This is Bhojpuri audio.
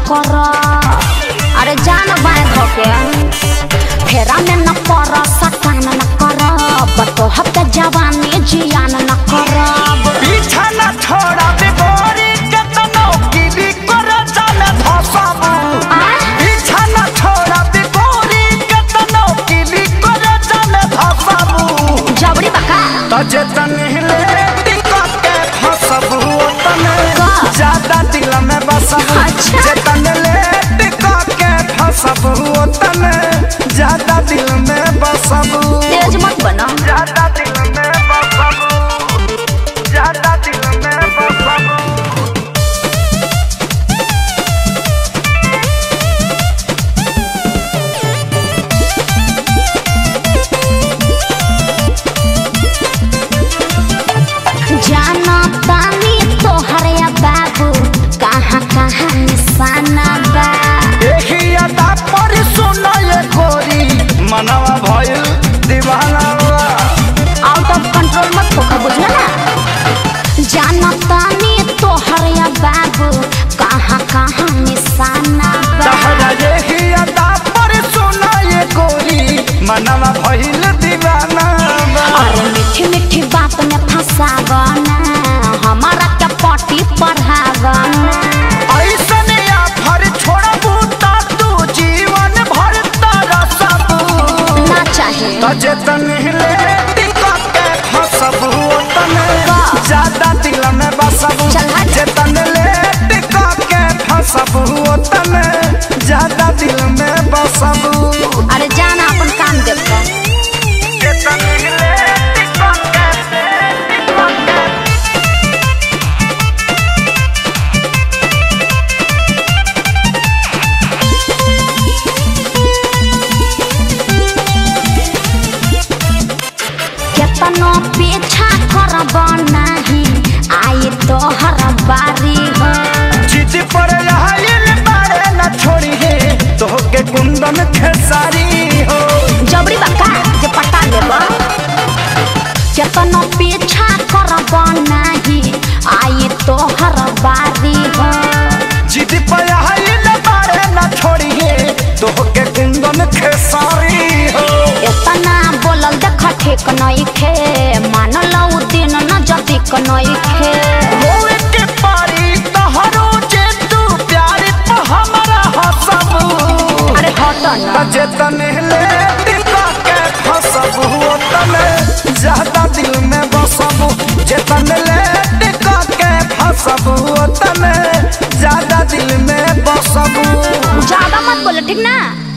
कर। अरे जान बाएं धोके फेरा में न पर सटान न कर। बतो हफ्ते जवानी जियान न कर। पीछा न छोड़ा बिगोरी केतनो गिरी कर जाने धसाबू। पीछा न छोड़ा बिगोरी केतनो गिरी कर जाने धसाबू। जबड़ी बका तजे तनहिले टिकट के फसबू तने ज्यादा दिल में बसबू। जे तनले टिकट के फसबू तने ज्यादा दिल में बसबू। तेज मत बना ज्यादा दिल में बसबू। ज्यादा दिल में बसबू। जाना तानी तोहर या बाबू कहाँ कहाँ निशाना बा। देखी अदा पर सुना ये गोरी मनवा भइल दीवाना बा। आउट ऑफ कंट्रोल मत होकर बुझला ना। जाना तानी तोहर या बाबू कहाँ कहाँ निशाना बा। तहरा देखी अदा पर सुना ये गोरी मनवा भइल दीवाना बा। अरे मीठी मीठी बात में फंसावना हमारा क्या पार्टी पढ़ावना। ऐसने आफर छोड़बू ता तू जीवन भर तरसबू। ना चाहिए तजे तनहिले टिकट के फसबू तने ज्यादा दिल में बसबू। चल हट। जे तनले टिकट के फसबू तने ज्यादा दिल में बसबू। अरे जाना अपन काम देखो। जे तनहिले टिकट के केतनो पीछा करब नहीं आई तोहर बारी हो। जिद पर आइल बारे न छोड़ी है तोहके कुंदन खेसारी हो। जबरी बका जे पटा लेब। केतनो पीछा करब नहीं आई तोहर बारी हो। जिद पर आइल बारे न छोड़ी है तोहके कुंदन खेसारी हो। इतना बोलल देख ठीक नहीं खे मान लो दिन न जदिक नहीं खे। होए के पारी तहरो जे तू प्यार पे हमरा हसबू। अरे हट ना तजे तनहिले टिकट के फसबू तने ज्यादा दिल में बसबू। जे तनले टिकट के फसबू तने ज्यादा दिल में बसबू। ज्यादा मत बोलो ठीक ना।